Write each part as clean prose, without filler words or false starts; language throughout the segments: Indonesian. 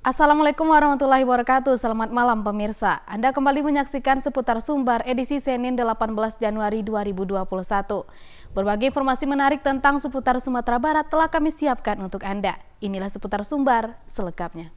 Assalamualaikum warahmatullahi wabarakatuh. Selamat malam pemirsa. Anda kembali menyaksikan Seputar Sumbar edisi Senin 18 Januari 2021. Berbagai informasi menarik tentang seputar Sumatera Barat telah kami siapkan untuk Anda. Inilah Seputar Sumbar selengkapnya.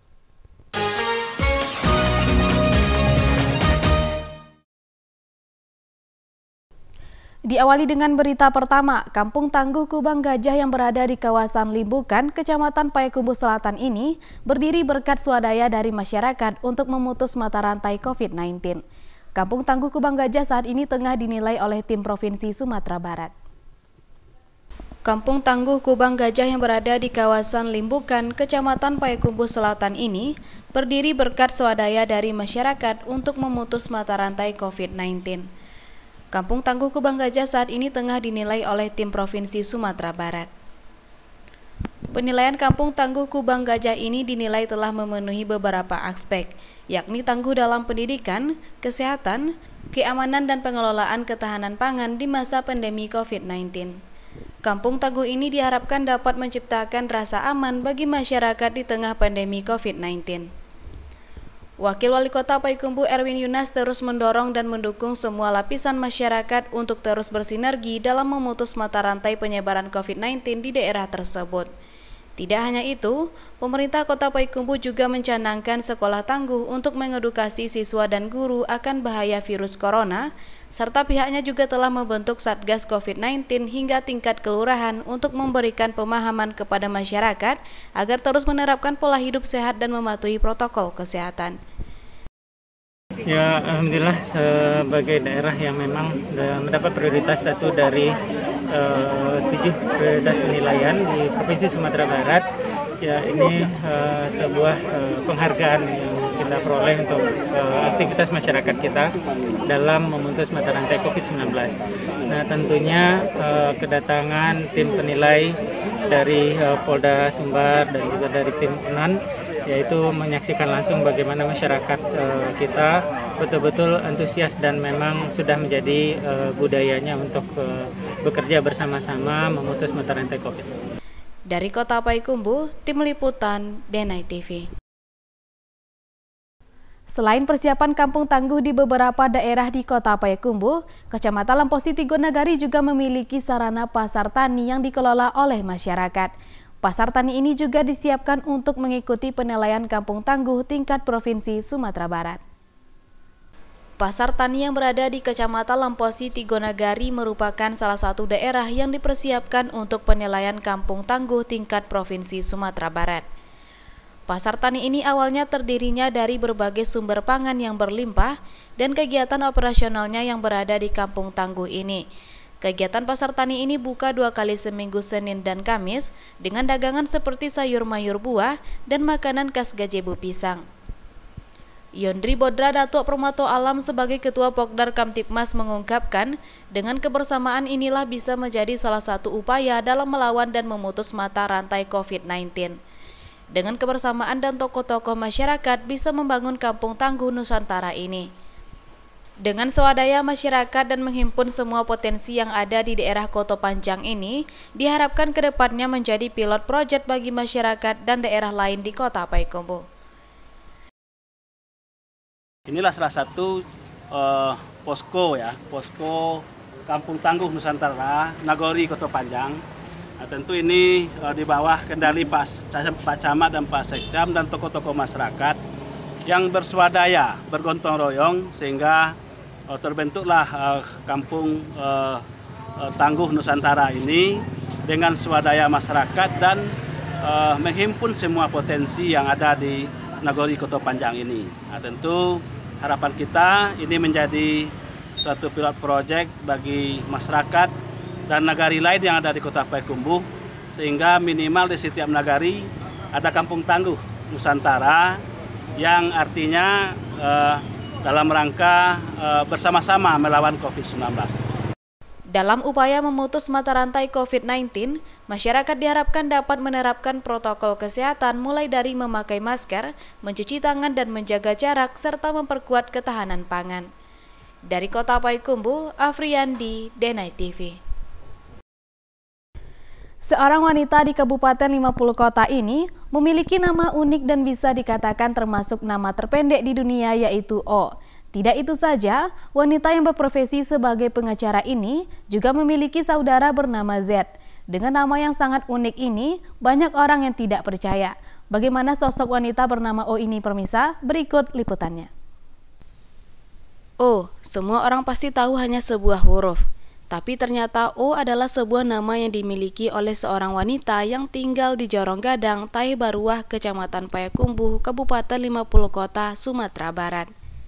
Diawali dengan berita pertama, Kampung Tangguh Kubang Gajah yang berada di kawasan Limbukan, Kecamatan Payakumbuh Selatan ini berdiri berkat swadaya dari masyarakat untuk memutus mata rantai COVID-19. Kampung Tangguh Kubang Gajah saat ini tengah dinilai oleh tim Provinsi Sumatera Barat. Kampung Tangguh Kubang Gajah yang berada di kawasan Limbukan, Kecamatan Payakumbuh Selatan ini berdiri berkat swadaya dari masyarakat untuk memutus mata rantai COVID-19. Kampung Tangguh Kubang Gajah saat ini tengah dinilai oleh tim Provinsi Sumatera Barat. Penilaian Kampung Tangguh Kubang Gajah ini dinilai telah memenuhi beberapa aspek, yakni tangguh dalam pendidikan, kesehatan, keamanan dan pengelolaan ketahanan pangan di masa pandemi COVID-19. Kampung Tangguh ini diharapkan dapat menciptakan rasa aman bagi masyarakat di tengah pandemi COVID-19. Wakil Wali Kota Payakumbuh Erwin Yunas terus mendorong dan mendukung semua lapisan masyarakat untuk terus bersinergi dalam memutus mata rantai penyebaran COVID-19 di daerah tersebut. Tidak hanya itu, pemerintah Kota Payakumbuh juga mencanangkan sekolah tangguh untuk mengedukasi siswa dan guru akan bahaya virus corona, serta pihaknya juga telah membentuk Satgas COVID-19 hingga tingkat kelurahan untuk memberikan pemahaman kepada masyarakat agar terus menerapkan pola hidup sehat dan mematuhi protokol kesehatan. Ya, alhamdulillah sebagai daerah yang memang mendapat prioritas satu dari 7 prioritas penilaian di Provinsi Sumatera Barat, ya ini sebuah penghargaan yang kita peroleh untuk aktivitas masyarakat kita dalam memutus mata rantai COVID-19. Nah, tentunya kedatangan tim penilai dari Polda Sumbar dan juga dari tim UNAN, yaitu menyaksikan langsung bagaimana masyarakat kita betul-betul antusias dan memang sudah menjadi budayanya untuk bekerja bersama-sama memutus mata rantai COVID. Dari Kota Payakumbuh, Tim Liputan Denai TV. Selain persiapan Kampung Tangguh di beberapa daerah di Kota Payakumbuh, Kecamatan Lemposi Tigonagari juga memiliki sarana pasar tani yang dikelola oleh masyarakat. Pasar tani ini juga disiapkan untuk mengikuti penilaian Kampung Tangguh tingkat Provinsi Sumatera Barat. Pasar tani yang berada di Kecamatan Lemposi Tigonagari merupakan salah satu daerah yang dipersiapkan untuk penilaian Kampung Tangguh tingkat Provinsi Sumatera Barat. Pasar tani ini awalnya terdirinya dari berbagai sumber pangan yang berlimpah dan kegiatan operasionalnya yang berada di Kampung Tangguh ini. Kegiatan pasar tani ini buka 2 kali seminggu Senin dan Kamis dengan dagangan seperti sayur mayur buah dan makanan khas Gajebu Pisang. Yondri Bodra Datuk Permato Alam sebagai Ketua Pokdar Kamtipmas mengungkapkan, dengan kebersamaan inilah bisa menjadi salah satu upaya dalam melawan dan memutus mata rantai COVID-19. Dengan kebersamaan dan tokoh-tokoh masyarakat bisa membangun Kampung Tangguh Nusantara ini. Dengan swadaya masyarakat dan menghimpun semua potensi yang ada di daerah Koto Panjang ini, diharapkan ke depannya menjadi pilot proyek bagi masyarakat dan daerah lain di Kota Payakumbuh. Inilah salah satu posko Kampung Tangguh Nusantara Nagori Koto Panjang. Nah, tentu ini di bawah kendali Pak Camat dan Pak Sekcam dan tokoh-tokoh masyarakat yang berswadaya, bergotong royong sehingga terbentuklah Kampung Tangguh Nusantara ini dengan swadaya masyarakat dan menghimpun semua potensi yang ada di Nagori Koto Panjang ini. Nah, tentu harapan kita ini menjadi suatu pilot project bagi masyarakat dan nagari lain yang ada di Kota Payakumbuh, sehingga minimal di setiap nagari ada Kampung Tangguh Nusantara yang artinya dalam rangka bersama-sama melawan COVID-19. Dalam upaya memutus mata rantai COVID-19, masyarakat diharapkan dapat menerapkan protokol kesehatan mulai dari memakai masker, mencuci tangan dan menjaga jarak, serta memperkuat ketahanan pangan. Dari Kota Payakumbuh, Afriyandi, Denai TV. Seorang wanita di Kabupaten 50 Kota ini memiliki nama unik dan bisa dikatakan termasuk nama terpendek di dunia, yaitu O. Tidak itu saja, wanita yang berprofesi sebagai pengacara ini juga memiliki saudara bernama Z. Dengan nama yang sangat unik ini, banyak orang yang tidak percaya. Bagaimana sosok wanita bernama O ini, pemirsa? Berikut liputannya. O, semua orang pasti tahu hanya sebuah huruf. Tapi ternyata O adalah sebuah nama yang dimiliki oleh seorang wanita yang tinggal di Jorong Gadang, Tai Baruah, Kecamatan Payakumbuh, Kabupaten 50 Kota, Sumatera Barat.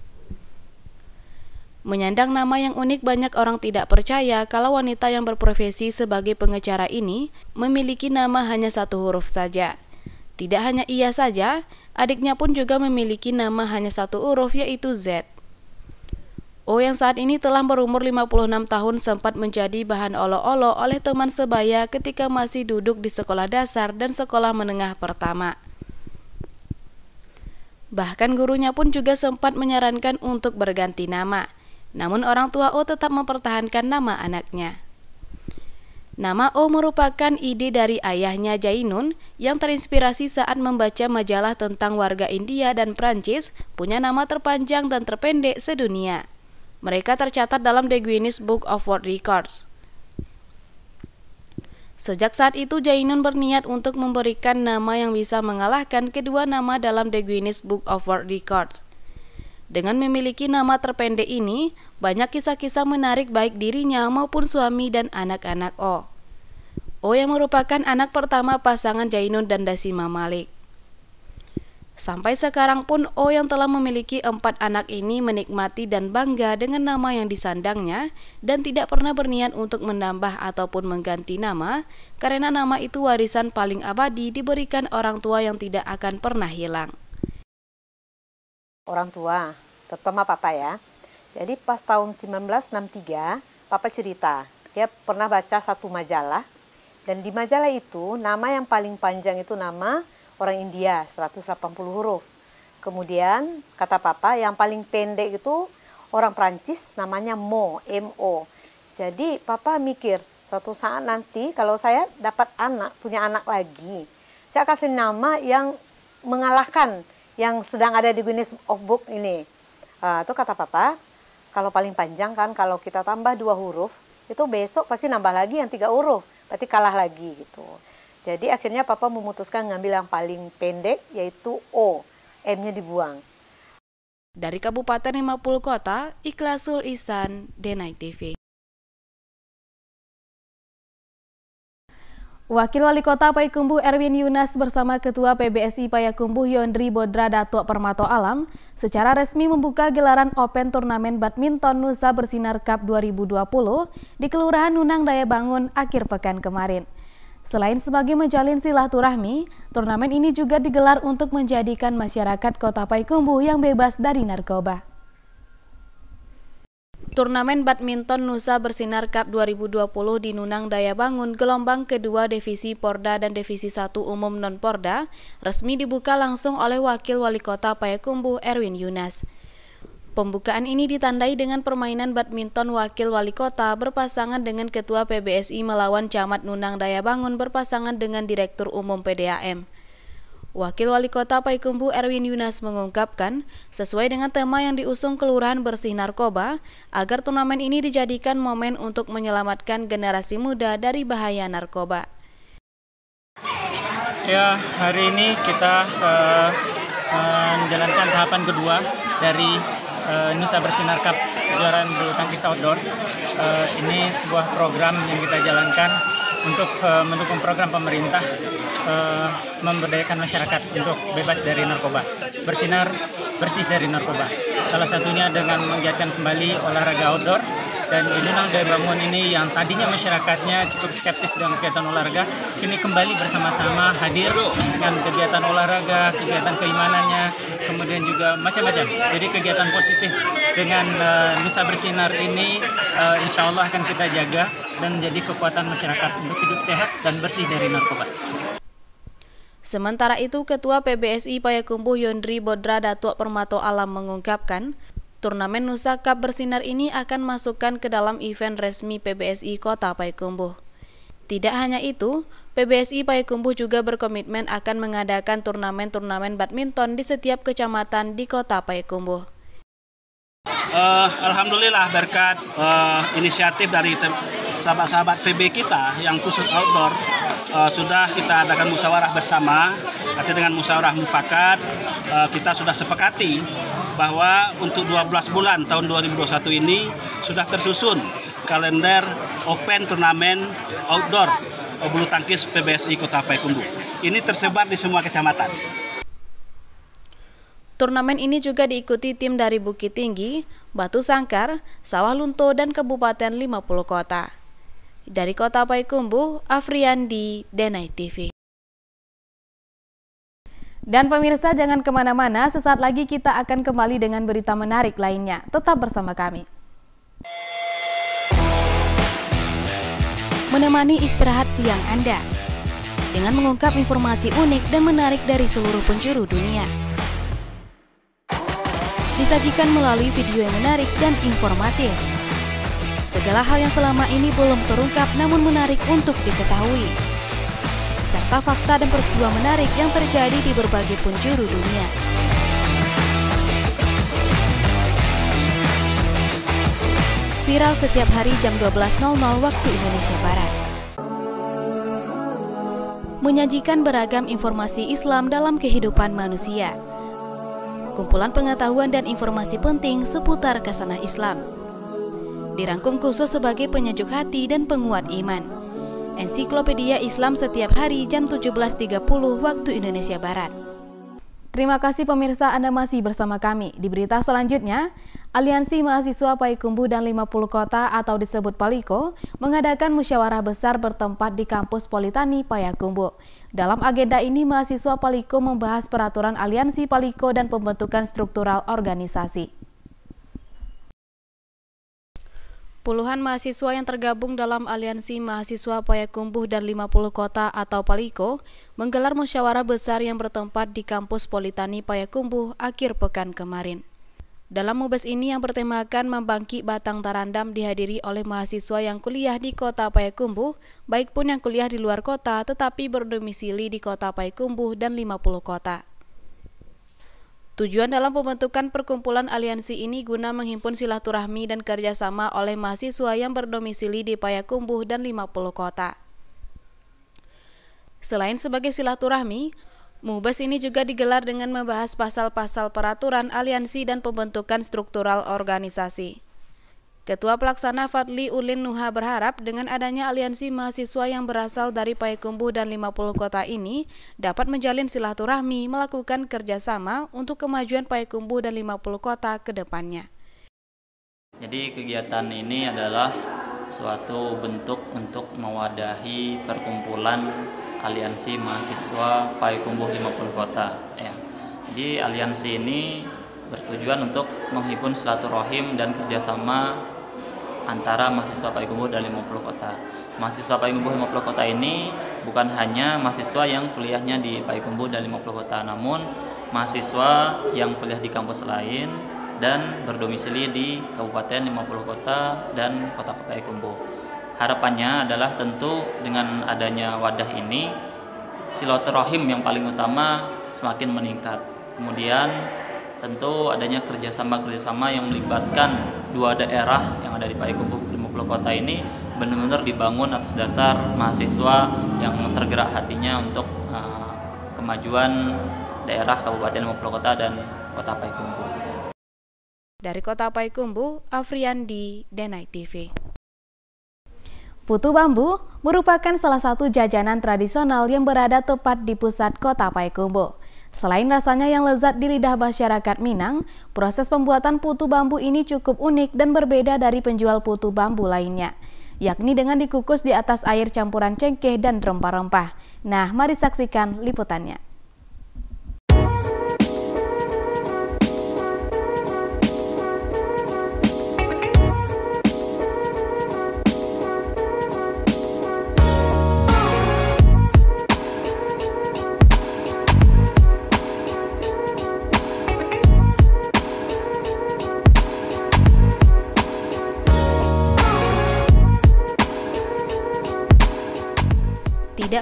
Menyandang nama yang unik, banyak orang tidak percaya kalau wanita yang berprofesi sebagai pengacara ini memiliki nama hanya satu huruf saja. Tidak hanya ia saja, adiknya pun juga memiliki nama hanya satu huruf, yaitu Z. O yang saat ini telah berumur 56 tahun sempat menjadi bahan olok-olok oleh teman sebaya ketika masih duduk di sekolah dasar dan sekolah menengah pertama. Bahkan gurunya pun juga sempat menyarankan untuk berganti nama. Namun orang tua O tetap mempertahankan nama anaknya. Nama O merupakan ide dari ayahnya Jainun yang terinspirasi saat membaca majalah tentang warga India dan Prancis punya nama terpanjang dan terpendek sedunia. Mereka tercatat dalam The Guinness Book of World Records. Sejak saat itu, Jainun berniat untuk memberikan nama yang bisa mengalahkan kedua nama dalam The Guinness Book of World Records. Dengan memiliki nama terpendek ini, banyak kisah-kisah menarik baik dirinya maupun suami dan anak-anak O. O yang merupakan anak pertama pasangan Jainun dan Dasima Malik. Sampai sekarang pun O yang telah memiliki 4 anak ini menikmati dan bangga dengan nama yang disandangnya dan tidak pernah berniat untuk menambah ataupun mengganti nama karena nama itu warisan paling abadi diberikan orang tua yang tidak akan pernah hilang. Orang tua, terutama papa ya. Jadi pas tahun 1963, papa cerita, dia pernah baca satu majalah dan di majalah itu nama yang paling panjang itu nama orang India, 180 huruf. Kemudian, kata papa, yang paling pendek itu orang Prancis, namanya Mo, M-O. Jadi, papa mikir, suatu saat nanti kalau saya dapat anak, punya anak lagi, saya kasih nama yang mengalahkan yang sedang ada di Guinness of Book ini. Itu kata papa, kalau paling panjang kan, kalau kita tambah 2 huruf, itu besok pasti nambah lagi yang 3 huruf, berarti kalah lagi gitu. Jadi akhirnya papa memutuskan ngambil yang paling pendek, yaitu O, M-nya dibuang. Dari Kabupaten 50 Kota, Ikhlasul Ihsan, Denai TV. Wakil Wali Kota Payakumbuh Erwin Yunas bersama Ketua PBSI Payakumbuh Yondri Bodra Datuk Permato Alam secara resmi membuka gelaran Open Turnamen Badminton Nusa Bersinar Cup 2020 di Kelurahan Nunang Daya Bangun akhir pekan kemarin. Selain sebagai menjalin silaturahmi, turnamen ini juga digelar untuk menjadikan masyarakat Kota Payakumbuh yang bebas dari narkoba. Turnamen Badminton Nusa Bersinar Cup 2020 di Nunang Daya Bangun gelombang kedua Divisi Porda dan Divisi 1 Umum Non-Porda resmi dibuka langsung oleh Wakil Wali Kota Payakumbuh Erwin Yunas. Pembukaan ini ditandai dengan permainan badminton Wakil Wali Kota berpasangan dengan Ketua PBSI melawan Camat Nunang Daya Bangun berpasangan dengan Direktur Umum PDAM. Wakil Wali Kota Payakumbuh Erwin Yunas mengungkapkan, sesuai dengan tema yang diusung Kelurahan Bersih Narkoba, agar turnamen ini dijadikan momen untuk menyelamatkan generasi muda dari bahaya narkoba. Ya, hari ini kita menjalankan tahapan kedua dari Nusa Bersinar Cup kejuaraan bulu tangkis outdoor. Ini sebuah program yang kita jalankan untuk mendukung program pemerintah memberdayakan masyarakat untuk bebas dari narkoba, bersinar bersih dari narkoba. Salah satunya dengan menggiatkan kembali olahraga outdoor. Dan di Nunang Daya Bangun ini yang tadinya masyarakatnya cukup skeptis dengan kegiatan olahraga, kini kembali bersama-sama hadir dengan kegiatan olahraga, kegiatan keimanannya, kemudian juga macam-macam. Jadi kegiatan positif dengan Nusa Bersinar ini insya Allah akan kita jaga dan menjadi kekuatan masyarakat untuk hidup sehat dan bersih dari narkoba. Sementara itu, Ketua PBSI Payakumbuh Yondri Bodra Datuk Permato Alam mengungkapkan, turnamen Nusa Cup Bersinar ini akan masukkan ke dalam event resmi PBSI Kota Payakumbuh. Tidak hanya itu, PBSI Payakumbuh juga berkomitmen akan mengadakan turnamen-turnamen badminton di setiap kecamatan di Kota Payakumbuh. Alhamdulillah berkat inisiatif dari sahabat-sahabat PB kita yang khusus outdoor, sudah kita adakan musyawarah bersama. Artinya dengan musyawarah mufakat, kita sudah sepakati bahwa untuk 12 bulan tahun 2021 ini sudah tersusun kalender open turnamen outdoor bulu tangkis PBSI Kota Payakumbuh. Ini tersebar di semua kecamatan. Turnamen ini juga diikuti tim dari Bukit Tinggi, Batu Sangkar, Sawah Lunto, dan Kabupaten 50 Kota. Dari Kota Payakumbuh, Afriandi, Denai TV. Dan pemirsa, jangan kemana-mana, sesaat lagi kita akan kembali dengan berita menarik lainnya. Tetap bersama kami. Menemani istirahat siang Anda dengan mengungkap informasi unik dan menarik dari seluruh penjuru dunia. Disajikan melalui video yang menarik dan informatif. Segala hal yang selama ini belum terungkap namun menarik untuk diketahui. Serta fakta dan peristiwa menarik yang terjadi di berbagai penjuru dunia. Viral setiap hari jam 12.00 waktu Indonesia Barat. Menyajikan beragam informasi Islam dalam kehidupan manusia. Kumpulan pengetahuan dan informasi penting seputar khasanah Islam. Dirangkum khusus sebagai penyejuk hati dan penguat iman. Ensiklopedia Islam setiap hari jam 17.30 waktu Indonesia Barat. Terima kasih pemirsa, Anda masih bersama kami. Di berita selanjutnya, Aliansi Mahasiswa Payakumbuh dan 50 Kota atau disebut PALIKO mengadakan musyawarah besar bertempat di kampus Politani Payakumbuh. Dalam agenda ini, mahasiswa PALIKO membahas peraturan Aliansi PALIKO dan pembentukan struktural organisasi. Puluhan mahasiswa yang tergabung dalam Aliansi Mahasiswa Payakumbuh dan 50 Kota atau PALIKO menggelar musyawarah besar yang bertempat di kampus Politani Payakumbuh akhir pekan kemarin. Dalam mubes ini yang bertemakan Membangkit Batang Tarandam dihadiri oleh mahasiswa yang kuliah di Kota Payakumbuh, baik pun yang kuliah di luar kota tetapi berdomisili di Kota Payakumbuh dan 50 Kota. Tujuan dalam pembentukan perkumpulan aliansi ini guna menghimpun silaturahmi dan kerjasama oleh mahasiswa yang berdomisili di Payakumbuh dan 50 Kota. Selain sebagai silaturahmi, mubes ini juga digelar dengan membahas pasal-pasal peraturan aliansi dan pembentukan struktural organisasi. Ketua Pelaksana Fadli Ulin Nuha berharap dengan adanya aliansi mahasiswa yang berasal dari Payakumbuh dan 50 Kota ini dapat menjalin silaturahmi, melakukan kerjasama untuk kemajuan Payakumbuh dan 50 Kota ke depannya. Jadi kegiatan ini adalah suatu bentuk untuk mewadahi perkumpulan aliansi mahasiswa Payakumbuh 50 Kota. Jadi aliansi ini bertujuan untuk menghimpun silaturahim dan kerjasama antara mahasiswa Payakumbuh dan 50 Kota. Mahasiswa Payakumbuh 50 Kota ini bukan hanya mahasiswa yang kuliahnya di Payakumbuh dan 50 Kota, namun mahasiswa yang kuliah di kampus lain dan berdomisili di Kabupaten 50 Kota dan Kota Payakumbuh. Harapannya adalah tentu dengan adanya wadah ini, silaturahim yang paling utama semakin meningkat. Kemudian tentu adanya kerjasama yang melibatkan dua daerah yang ada di Payakumbuh 50 Kota ini benar-benar dibangun atas dasar mahasiswa yang tergerak hatinya untuk kemajuan daerah Kabupaten 50 Kota dan Kota Payakumbuh. Dari Kota Payakumbuh, Afriandi, Denai TV. Putu bambu merupakan salah satu jajanan tradisional yang berada tepat di pusat Kota Payakumbuh. Selain rasanya yang lezat di lidah masyarakat Minang, proses pembuatan putu bambu ini cukup unik dan berbeda dari penjual putu bambu lainnya, yakni dengan dikukus di atas air campuran cengkeh dan rempah-rempah. Nah, mari saksikan liputannya.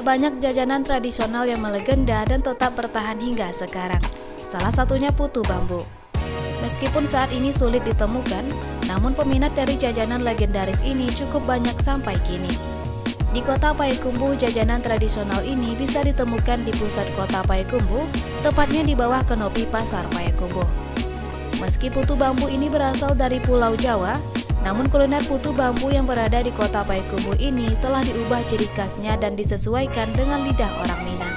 Tidak banyak jajanan tradisional yang melegenda dan tetap bertahan hingga sekarang. Salah satunya putu bambu. Meskipun saat ini sulit ditemukan, namun peminat dari jajanan legendaris ini cukup banyak sampai kini. Di kota Payakumbuh, jajanan tradisional ini bisa ditemukan di pusat kota Payakumbuh, tepatnya di bawah kanopi Pasar Payakumbuh. Meski putu bambu ini berasal dari Pulau Jawa, namun kuliner putu bambu yang berada di kota Payakumbuh ini telah diubah ciri khasnya dan disesuaikan dengan lidah orang Minang.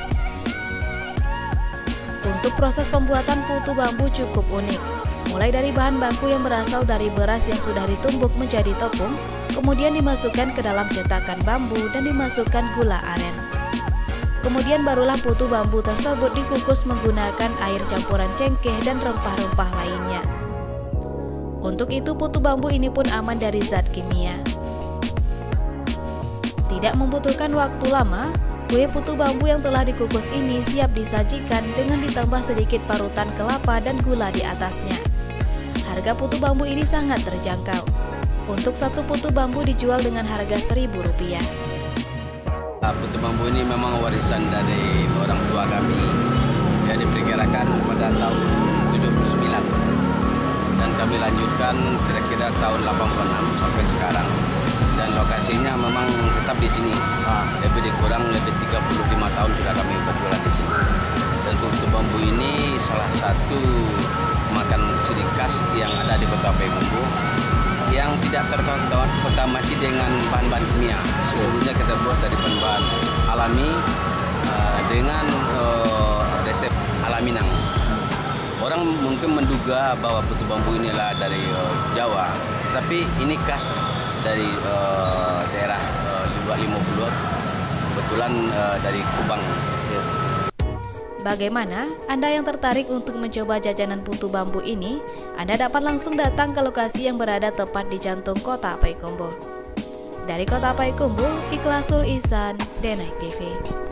Untuk proses pembuatan putu bambu cukup unik, mulai dari bahan baku yang berasal dari beras yang sudah ditumbuk menjadi tepung, kemudian dimasukkan ke dalam cetakan bambu dan dimasukkan gula aren. Kemudian barulah putu bambu tersebut dikukus menggunakan air campuran cengkeh dan rempah-rempah lainnya. Untuk itu putu bambu ini pun aman dari zat kimia. Tidak membutuhkan waktu lama, kue putu bambu yang telah dikukus ini siap disajikan dengan ditambah sedikit parutan kelapa dan gula di atasnya. Harga putu bambu ini sangat terjangkau. Untuk satu putu bambu dijual dengan harga Rp1.000. Putu bambu ini memang warisan dari orang tua kami yang diperkirakan pada tahun 79. Dan kami lanjutkan kira-kira tahun 86 sampai sekarang. Dan lokasinya memang tetap di sini. Lebih 35 tahun sudah kami berjualan di sini. Dan putu bambu ini salah satu makan ciri khas yang ada di kota Payakumbuh yang tidak terkontaminasi dengan bahan-bahan kimia. Seluruhnya kita buat dari bahan-bahan alami dengan resep ala Minang. Orang mungkin menduga bahwa putu bambu inilah dari Jawa, tapi ini khas dari daerah Luak 50, kebetulan dari Kubang. Bagaimana? Anda yang tertarik untuk mencoba jajanan putu bambu ini, Anda dapat langsung datang ke lokasi yang berada tepat di jantung kota Payakumbuh. Dari kota Payakumbuh, Ikhlasul Ihsan, DNAIK TV.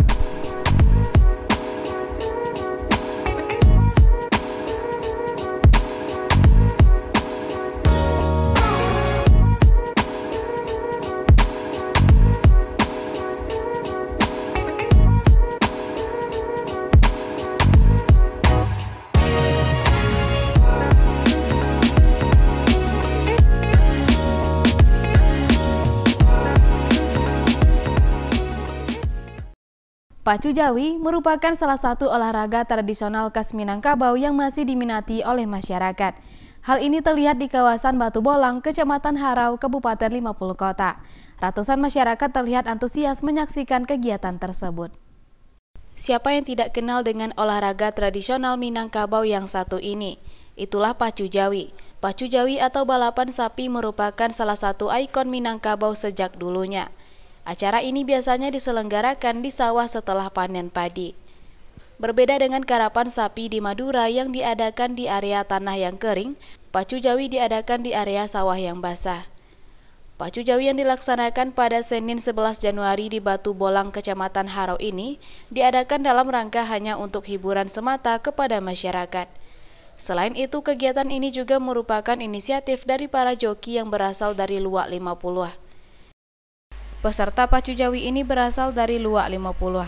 Pacu Jawi merupakan salah satu olahraga tradisional khas Minangkabau yang masih diminati oleh masyarakat. Hal ini terlihat di kawasan Batu Bolang, Kecamatan Harau, Kabupaten 50 Kota. Ratusan masyarakat terlihat antusias menyaksikan kegiatan tersebut. Siapa yang tidak kenal dengan olahraga tradisional Minangkabau yang satu ini? Itulah Pacu Jawi. Pacu Jawi atau balapan sapi merupakan salah satu ikon Minangkabau sejak dulunya. Acara ini biasanya diselenggarakan di sawah setelah panen padi. Berbeda dengan karapan sapi di Madura yang diadakan di area tanah yang kering, Pacu Jawi diadakan di area sawah yang basah. Pacu Jawi yang dilaksanakan pada Senin 11 Januari di Batu Bolang, Kecamatan Harau ini diadakan dalam rangka hanya untuk hiburan semata kepada masyarakat. Selain itu, kegiatan ini juga merupakan inisiatif dari para joki yang berasal dari Luak 50. Peserta Pacu Jawi ini berasal dari Luak 50.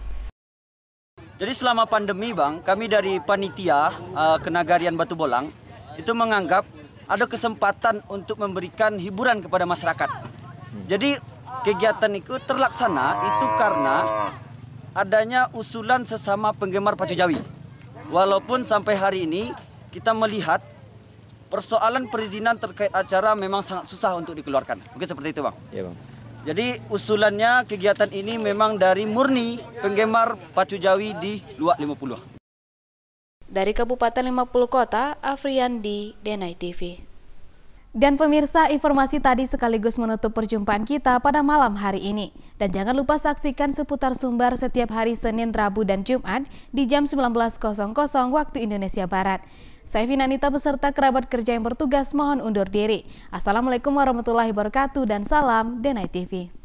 Jadi selama pandemi Bang, kami dari panitia Kenagarian Batu Bolang itu menganggap ada kesempatan untuk memberikan hiburan kepada masyarakat. Jadi kegiatan itu terlaksana itu karena adanya usulan sesama penggemar Pacu Jawi. Walaupun sampai hari ini kita melihat persoalan perizinan terkait acara memang sangat susah untuk dikeluarkan. Mungkin seperti itu Bang. Iya Bang. Jadi usulannya kegiatan ini memang dari murni penggemar Pacu Jawi di Luak 50. Dari Kabupaten 50 Kota, Afriandi, DNAIK TV. Dan pemirsa, informasi tadi sekaligus menutup perjumpaan kita pada malam hari ini. Dan jangan lupa saksikan seputar Sumbar setiap hari Senin, Rabu, dan Jumat di jam 19.00 waktu Indonesia Barat. Saya Vinanita beserta kerabat kerja yang bertugas mohon undur diri. Assalamualaikum warahmatullahi wabarakatuh dan salam DNAIK TV.